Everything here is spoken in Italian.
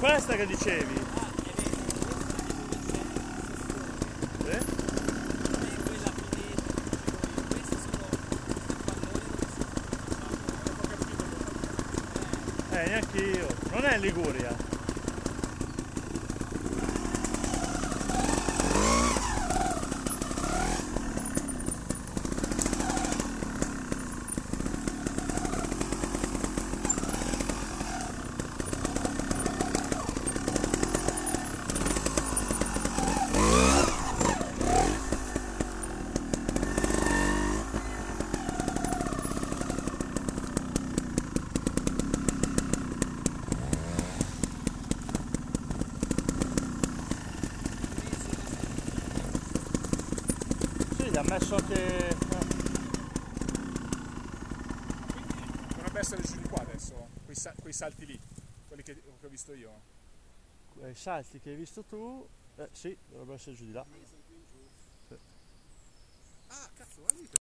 questa che dicevi? Sì? Neanche io. Non è in Liguria. Sì, gli ha messo anche... Dovrebbe essere giù di qua adesso, quei salti lì, quelli che ho visto io. I salti che hai visto tu, sì, dovrebbero essere giù di là. Ah, cazzo, guarda lì.